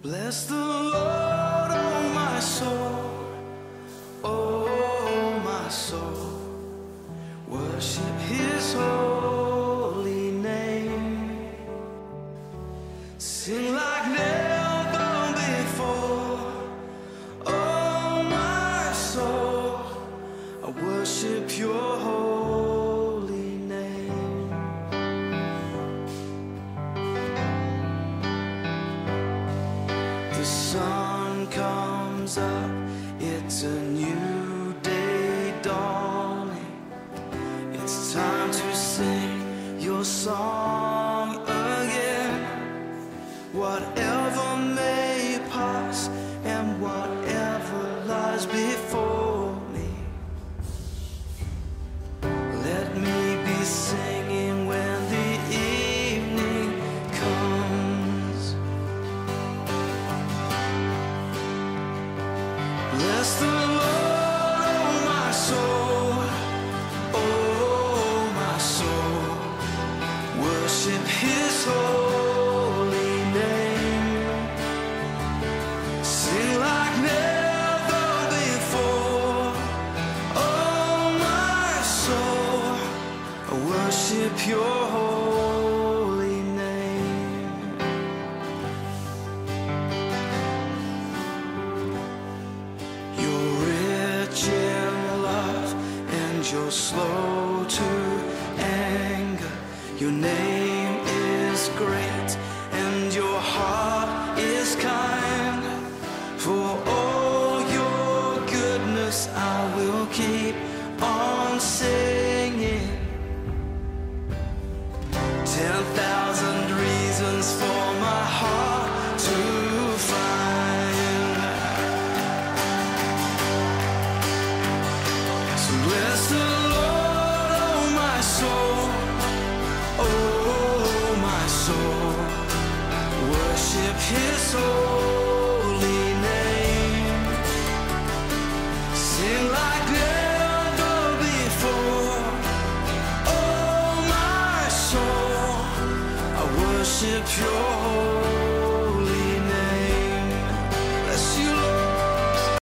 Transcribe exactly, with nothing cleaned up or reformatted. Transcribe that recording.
Bless the Lord, oh my soul, oh my soul. Worship His holy name. Sing like never before, oh my soul. I worship Your holy name. The sun comes up, it's a new day dawning. It's time to sing Your song again. Whatever may pass and whatever lies before me, let me be singing when the evening comes. Bless the Lord, oh my soul.